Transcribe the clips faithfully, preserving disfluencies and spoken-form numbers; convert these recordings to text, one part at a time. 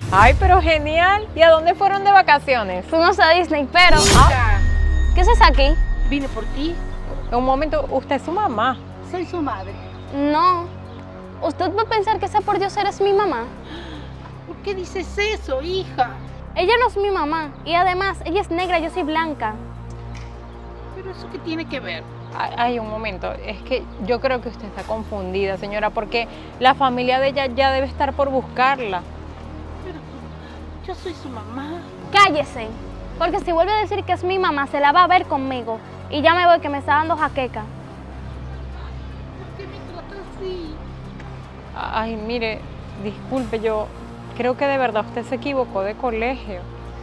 Ay, pero genial. ¿Y a dónde fueron de vacaciones? Fuimos a Disney, pero... Hija, ¿Qué haces aquí? vine por ti. Un momento, usted es su mamá. Soy su madre. No. ¿Usted va a pensar que esa por Dios eres mi mamá? ¿Por qué dices eso, hija? Ella no es mi mamá. Y además, ella es negra, yo soy blanca. ¿Pero eso qué tiene que ver? Ay, ay, un momento. Es que yo creo que usted está confundida, señora, porque la familia de ella ya debe estar por buscarla. Pero yo soy su mamá. Cállese. Porque si vuelve a decir que es mi mamá, se la va a ver conmigo. Y ya me voy, que me está dando jaqueca. ¿Por qué me tratas así? Ay, mire, disculpe, yo creo que de verdad usted se equivocó de colegio.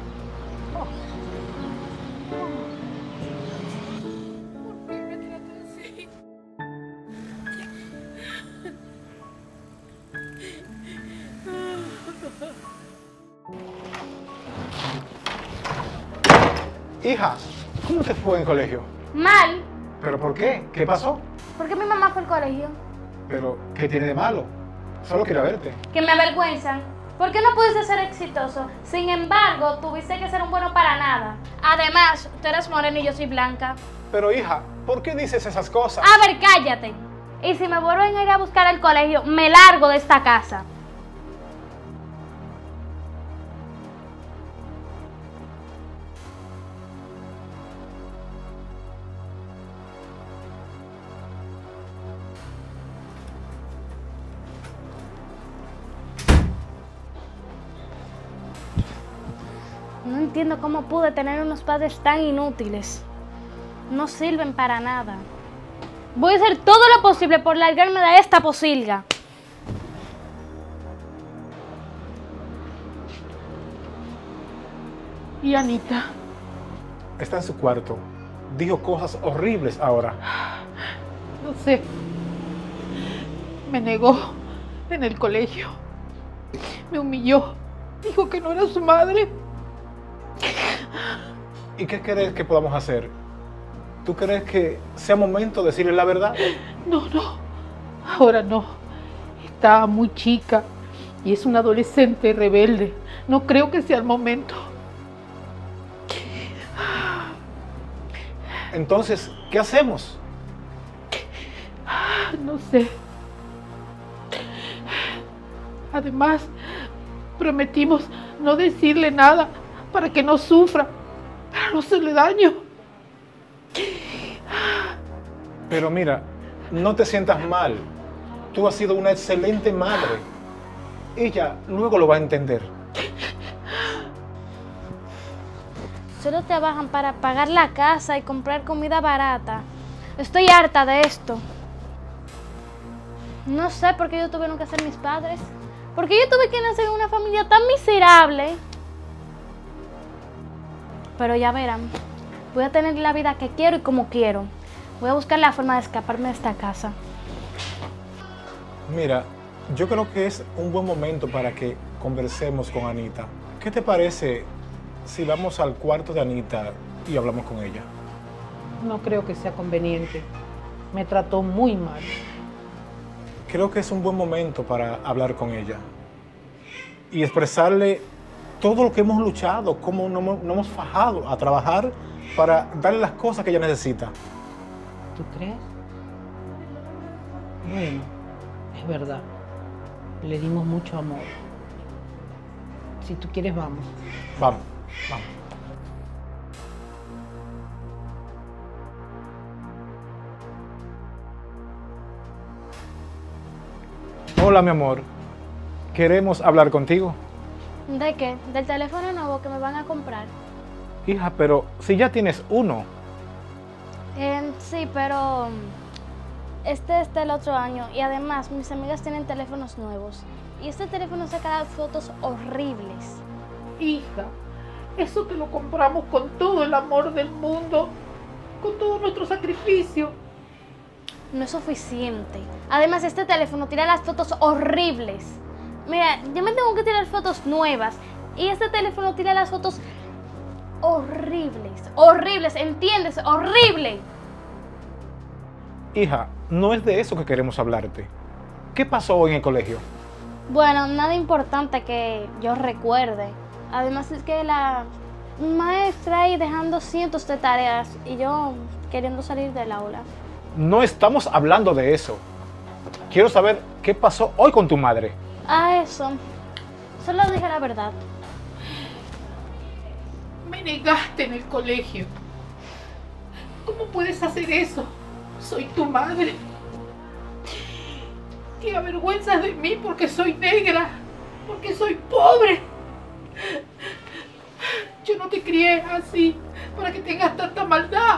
¿Por qué me tratas así? Hija, ¿cómo te fue en el colegio? Mal. ¿Pero por qué? ¿Qué pasó? ¿Por qué mi mamá fue al colegio? ¿Pero qué tiene de malo? Solo quería verte. Que me avergüenzan. ¿Por qué no pudiste ser exitoso? Sin embargo, tuviste que ser un bueno para nada. Además, tú eres morena y yo soy blanca. Pero hija, ¿por qué dices esas cosas? A ver, cállate. Y si me vuelven a ir a buscar al colegio, me largo de esta casa. No entiendo cómo pude tener unos padres tan inútiles. No sirven para nada. Voy a hacer todo lo posible por largarme de esta posilga. ¿Y Anita? Está en su cuarto. Dijo cosas horribles ahora. No sé. Me negó en el colegio. Me humilló. Dijo que no era su madre. ¿Y qué crees que podamos hacer? ¿Tú crees que sea momento de decirle la verdad? No, no. Ahora no. Está muy chica y es una adolescente rebelde. No creo que sea el momento. Entonces, ¿qué hacemos? No sé. Además, prometimos no decirle nada para que no sufra, para no hacerle daño. Pero mira, no te sientas mal. Tú has sido una excelente madre. Ella luego lo va a entender. Solo trabajan para pagar la casa y comprar comida barata. Estoy harta de esto. No sé por qué ellos tuvieron que ser mis padres. ¿Por qué yo tuve que nacer en una familia tan miserable? Pero ya verán, voy a tener la vida que quiero y como quiero. Voy a buscar la forma de escaparme de esta casa. Mira, yo creo que es un buen momento para que conversemos con Anita. ¿Qué te parece si vamos al cuarto de Anita y hablamos con ella? No creo que sea conveniente. Me trató muy mal. Creo que es un buen momento para hablar con ella y expresarle todo lo que hemos luchado, cómo nos hemos, nos hemos fajado a trabajar para darle las cosas que ella necesita. ¿Tú crees? Bueno, es verdad. Le dimos mucho amor. Si tú quieres, vamos. Vamos, vamos. Hola, mi amor. Queremos hablar contigo. ¿De qué? ¿Del teléfono nuevo que me van a comprar? Hija, pero si ya tienes uno. Eh, sí, pero este es del otro año y además mis amigas tienen teléfonos nuevos y este teléfono saca fotos horribles. Hija, eso te lo compramos con todo el amor del mundo, con todo nuestro sacrificio. No es suficiente. Además, este teléfono tira las fotos horribles. Mira, yo me tengo que tirar fotos nuevas y este teléfono tira las fotos horribles, horribles, ¿entiendes? Horrible. Hija, no es de eso que queremos hablarte. ¿Qué pasó hoy en el colegio? Bueno, nada importante que yo recuerde. Además es que la maestra ahí dejando cientos de tareas y yo queriendo salir del aula. No estamos hablando de eso. Quiero saber qué pasó hoy con tu madre. Ah, eso. Solo dije la verdad. Me negaste en el colegio. ¿Cómo puedes hacer eso? Soy tu madre. Te avergüenzas de mí porque soy negra, porque soy pobre. Yo no te crié así para que tengas tanta maldad.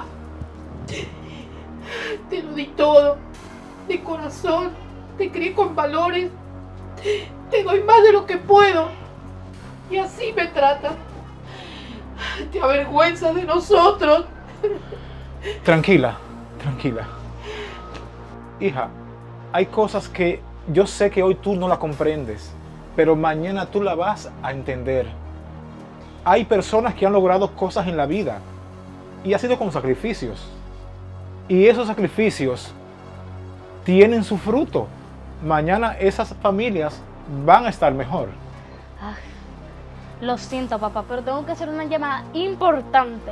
Te lo di todo, de corazón, te crié con valores. Te doy más de lo que puedo y así me tratas. Te avergüenzas de nosotros. Tranquila, tranquila. Hija, hay cosas que yo sé que hoy tú no las comprendes, pero mañana tú la vas a entender. Hay personas que han logrado cosas en la vida y ha sido con sacrificios. Y esos sacrificios tienen su fruto. Mañana esas familias van a estar mejor. Ah, lo siento, papá, pero tengo que hacer una llamada importante.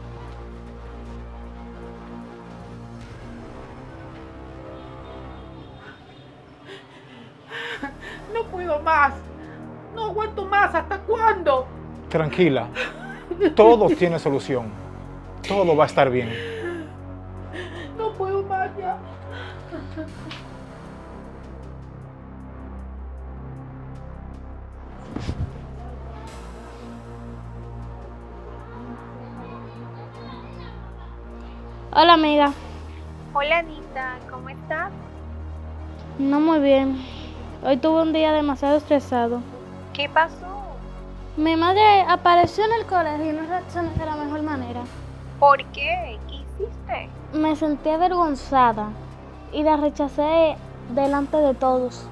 No puedo más. No aguanto más. ¿Hasta cuándo? Tranquila, todo tiene solución. Todo va a estar bien. No puedo más ya. Hola, amiga. Hola Anita, ¿cómo estás? No muy bien. Hoy tuve un día demasiado estresado. ¿Qué pasó? Mi madre apareció en el colegio y no reaccioné de la mejor manera. ¿Por qué? ¿Qué hiciste? Me sentí avergonzada y la rechacé delante de todos.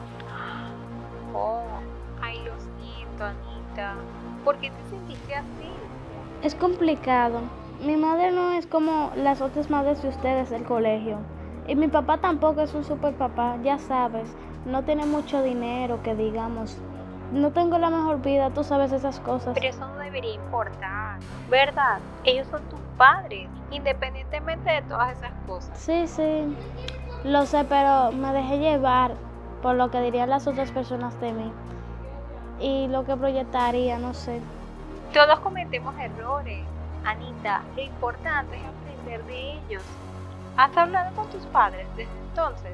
Oh, ay, lo siento, Anita. ¿Por qué te sentiste así? Es complicado. Mi madre no es como las otras madres de ustedes del colegio. Y mi papá tampoco es un super papá, ya sabes. No tiene mucho dinero, que digamos. No tengo la mejor vida, tú sabes esas cosas. Pero eso no debería importar, ¿verdad? Ellos son tus padres, independientemente de todas esas cosas. Sí, sí, lo sé, pero me dejé llevar por lo que dirían las otras personas de mí. Y lo que proyectaría, no sé. Todos cometemos errores, Anita. Lo importante es aprender de ellos. ¿Has hablado con tus padres desde entonces?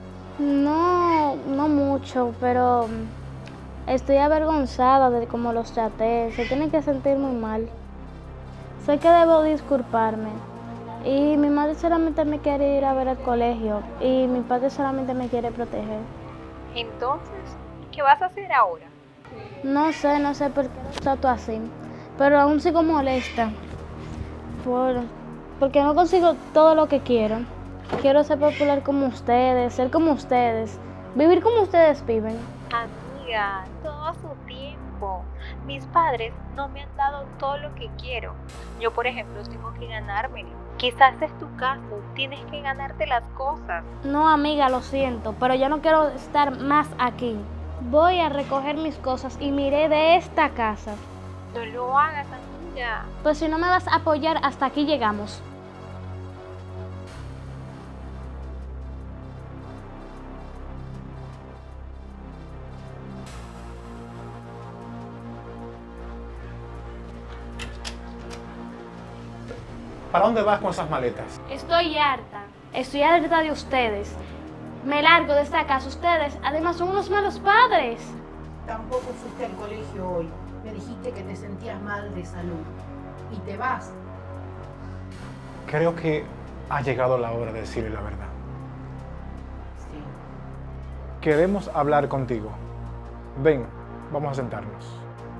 No, no mucho, pero estoy avergonzada de cómo los traté. Se tienen que sentir muy mal. Sé que debo disculparme. Y mi madre solamente me quiere ir a ver al colegio. Y mi padre solamente me quiere proteger. Entonces, ¿qué vas a hacer ahora? No sé, no sé por qué los trato así. Pero aún sigo molesta. Por, porque no consigo todo lo que quiero. Quiero ser popular como ustedes, ser como ustedes, vivir como ustedes viven. Amiga, todo a su tiempo. Mis padres no me han dado todo lo que quiero. Yo, por ejemplo, tengo que ganármelo. Quizás es tu caso, tienes que ganarte las cosas. No, amiga, lo siento, pero yo no quiero estar más aquí. Voy a recoger mis cosas y me iré de esta casa. No lo hagas, amiga. Pues si no me vas a apoyar, hasta aquí llegamos. ¿Para dónde vas con esas maletas? Estoy harta. Estoy harta de ustedes. Me largo de esta casa. Ustedes, además, son unos malos padres. Tampoco fuiste al colegio hoy. Me dijiste que te sentías mal de salud. Y te vas. Creo que ha llegado la hora de decirle la verdad. Sí. Queremos hablar contigo. Ven, vamos a sentarnos.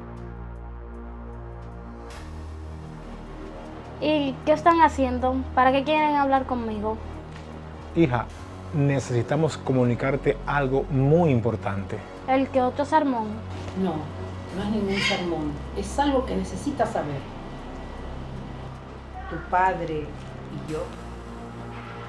¿Y qué están haciendo? ¿Para qué quieren hablar conmigo? Hija, necesitamos comunicarte algo muy importante. El que otro sermón. No, no es ningún sermón. Es algo que necesitas saber. Tu padre y yo,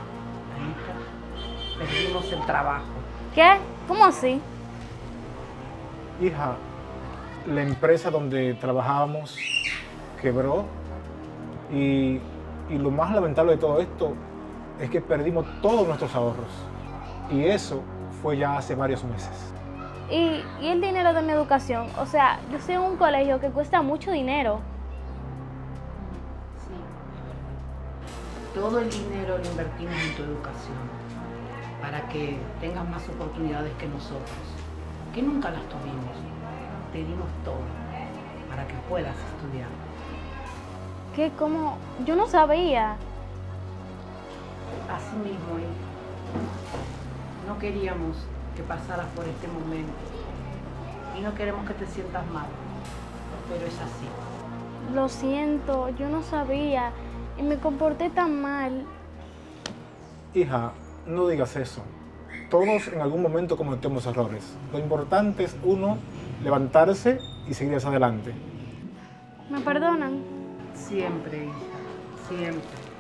Anita, perdimos el trabajo. ¿Qué? ¿Cómo así? Hija, la empresa donde trabajábamos quebró y, y lo más lamentable de todo esto es que perdimos todos nuestros ahorros. Y eso fue ya hace varios meses. Y, y el dinero de mi educación, o sea, yo estoy en un colegio que cuesta mucho dinero. Sí. Todo el dinero lo invertimos en tu educación para que tengas más oportunidades que nosotros, que nunca las tuvimos. Te dimos todo para que puedas estudiar. Que como, yo no sabía. Así mismo, hija. No queríamos que pasaras por este momento y no queremos que te sientas mal, pero es así. Lo siento, yo no sabía y me comporté tan mal. Hija, no digas eso. Todos en algún momento cometemos errores. Lo importante es uno levantarse y seguir hacia adelante. ¿Me perdonan? Siempre, hija, siempre.